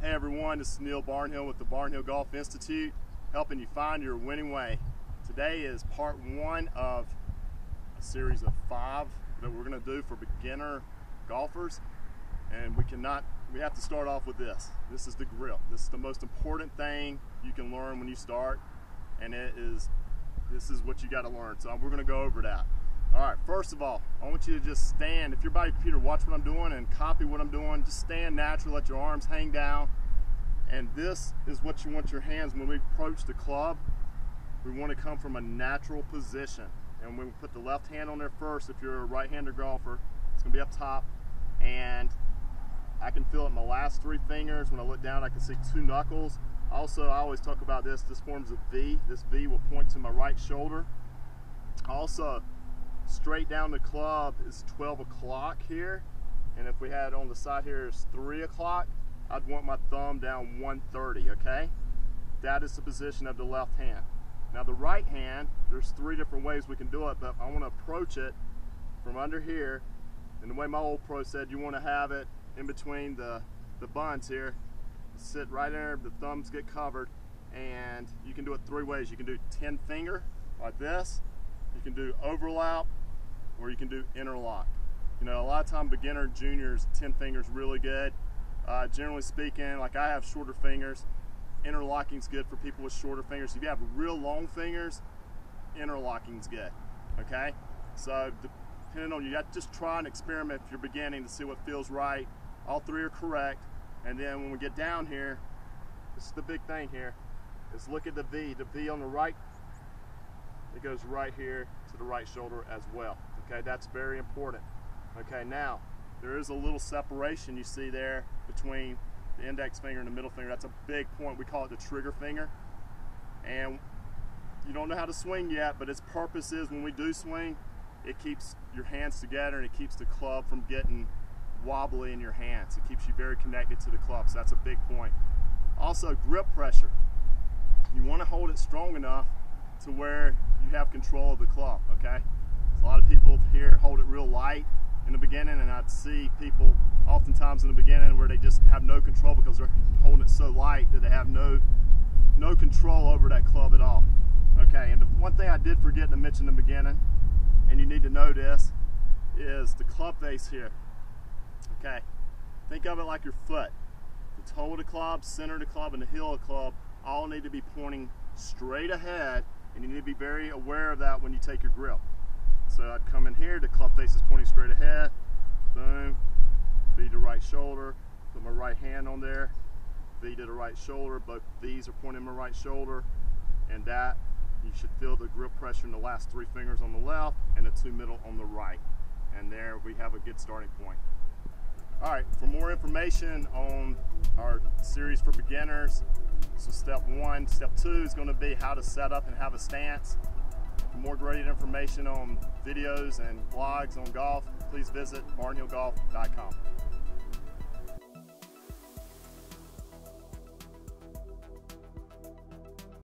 Hey everyone, this is Neil Barnhill with the Barnhill Golf Institute, helping you find your winning way. Today is part one of a series of 5 that we're going to do for beginner golfers, and we have to start off with this. This is the grip. This is the most important thing you can learn when you start, and this is what you got to learn. So we're going to go over that. All right, first of all, I want you to just stand. If you're by your computer, watch what I'm doing and copy what I'm doing. Just stand natural, let your arms hang down. And this is what you want your hands when we approach the club. We want to come from a natural position. And when we put the left hand on there first, if you're a right-hander golfer, it's going to be up top. And I can feel it in my last 3 fingers. When I look down, I can see 2 knuckles. Also, I always talk about this. This forms a V. This V will point to my right shoulder. Also, straight down the club is 12 o'clock here, and if we had on the side here is 3 o'clock, I'd want my thumb down 130, okay? That is the position of the left hand. Now the right hand, there's 3 different ways we can do it, but I want to approach it from under here, and the way my old pro said, you want to have it in between the buns here, sit right there, the thumbs get covered, and you can do it 3 ways. You can do 10 finger like this, you can do overlap, or you can do interlock. You know, a lot of time beginner juniors, 10 fingers really good. Generally speaking, like I have shorter fingers, interlocking's good for people with shorter fingers. If you have real long fingers, interlocking's good, okay? So depending on you, got to just try and experiment if you're beginning to see what feels right. All 3 are correct, and then when we get down here, this is the big thing here, is look at the V on the right, it goes right here to the right shoulder as well. Okay, that's very important. Okay, now there is a little separation you see there between the index finger and the middle finger. That's a big point. We call it the trigger finger. And you don't know how to swing yet, but its purpose is when we do swing, it keeps your hands together and it keeps the club from getting wobbly in your hands. It keeps you very connected to the club, so that's a big point. Also, grip pressure. You want to hold it strong enough to where you have control of the club, okay? A lot of people here hold it real light in the beginning, and I'd see people oftentimes in the beginning where they just have no control because they're holding it so light that they have no control over that club at all. Okay, and the one thing I did forget to mention in the beginning, and you need to know this, is the club face here. Okay, think of it like your foot. The toe of the club, center of the club, and the heel of the club all need to be pointing straight ahead, and you need to be very aware of that when you take your grip. So I'd come in here, the club face is pointing straight ahead, boom, V to right shoulder, put my right hand on there, V to the right shoulder, both V's are pointing my right shoulder, and that, you should feel the grip pressure in the last 3 fingers on the left and the 2 middle on the right. And there we have a good starting point. All right, for more information on our series for beginners, so step 1, step 2 is going to be how to set up and have a stance. For more great information on videos and blogs on golf, please visit barnhillgolf.com.